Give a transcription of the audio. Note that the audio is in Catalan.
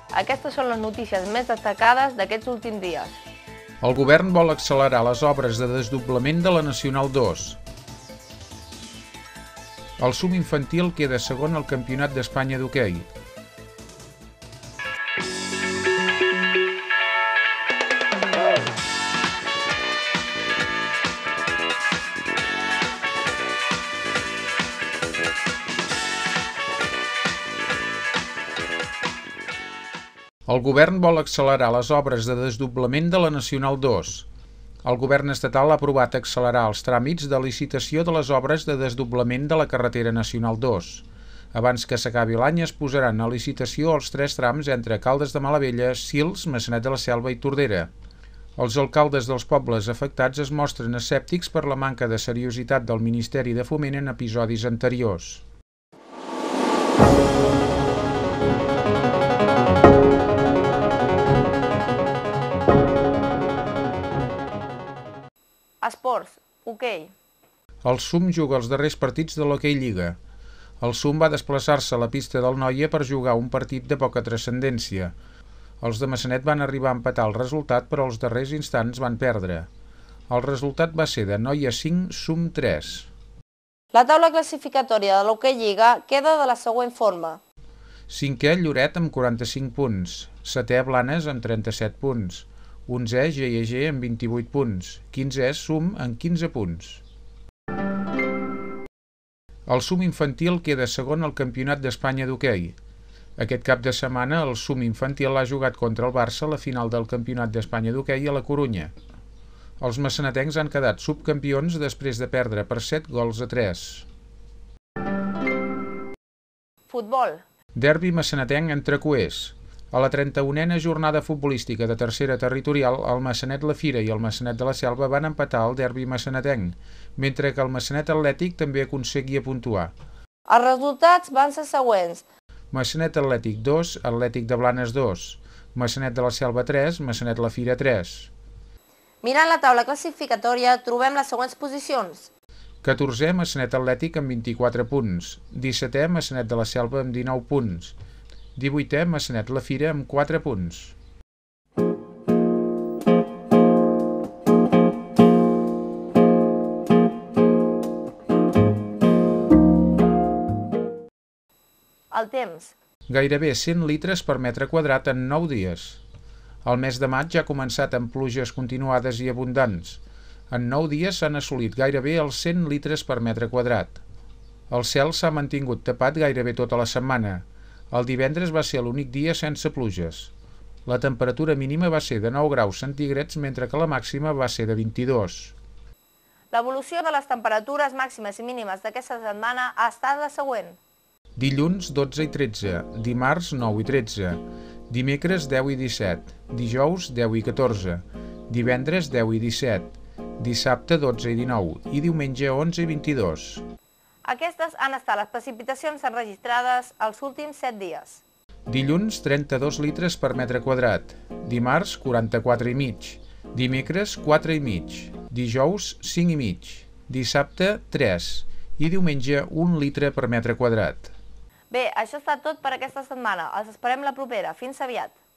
Aquestes són les notícies més destacades d'aquests últims dies. El govern vol accelerar les obres de desdoblament de la Nacional 2. El SUM infantil queda segon al Campionat d'Espanya d'hoquei. El govern vol accelerar les obres de desdoblament de la Nacional 2. El govern estatal ha aprovat accelerar els tràmits de licitació de les obres de desdoblament de la carretera Nacional 2. Abans que s'acabi l'any es posaran a licitació els 3 trams entre Caldes de Malavella, Sils, Maçanet de la Selva i Tordera. Els alcaldes dels pobles afectats es mostren escèptics per la manca de seriositat del Ministeri de Foment en episodis anteriors. Esports, hoquei. El SUM juga els darrers partits de l'Hoquei Lliga. El SUM va desplaçar-se a la pista del Noia per jugar un partit de poca transcendència. Els de Maçanet van arribar a empatar el resultat, però als darrers instants van perdre. El resultat va ser de Noia 5, SUM 3. La taula classificatòria de l'Hoquei Lliga queda de la següent forma. 5è Lloret amb 45 punts, 7è Blanes amb 37 punts, 11è GIG amb 28 punts, 15è SUM amb 15 punts. El SUM infantil queda segon al Campionat d'Espanya d'hoquei. Aquest cap de setmana el SUM infantil ha jugat contra el Barça a la final del Campionat d'Espanya d'hoquei a la Corunya. Els maçanetencs han quedat subcampions després de perdre per 7 gols a 3. Futbol. Derbi maçanetenc entre cuers. A la 31a jornada futbolística de tercera territorial, el Maçanet La Fira i el Maçanet de la Selva van empatar el derbi maçanetenc, mentre que el Maçanet Atlètic també aconseguia puntuar. Els resultats van ser següents. Maçanet Atlètic 2, Atlètic de Blanes 2, Maçanet de la Selva 3, Maçanet La Fira 3. Mirant la taula classificatòria trobem les següents posicions. 14è Maçanet Atlètic amb 24 punts, 17è Maçanet de la Selva amb 19 punts, 18è Maçanet La Fira amb 4 punts. El temps. Gairebé 100 litres per metre quadrat en 9 dies. El mes de maig ha començat amb pluges continuades i abundants. En 9 dies s'han assolit gairebé els 100 litres per metre quadrat. El cel s'ha mantingut tapat gairebé tota la setmana. El divendres va ser l'únic dia sense pluges. La temperatura mínima va ser de 9 graus centígrads, mentre que la màxima va ser de 22. L'evolució de les temperatures màximes i mínimes d'aquesta setmana ha estat la següent. Dilluns 12 i 13, dimarts 9 i 13, dimecres 10 i 17, dijous 10 i 14, divendres 10 i 17, dissabte 12 i 19 i diumenge 11 i 22. Aquestes han estat les precipitacions enregistrades els últims 7 dies. Dilluns 32 litres per metre quadrat, dimarts 44 i mig, dimecres 4 i mig, dijous 5 i mig, dissabte 3 i diumenge 1 litre per metre quadrat. Bé, això ha estat tot per aquesta setmana. Els esperem la propera. Fins aviat!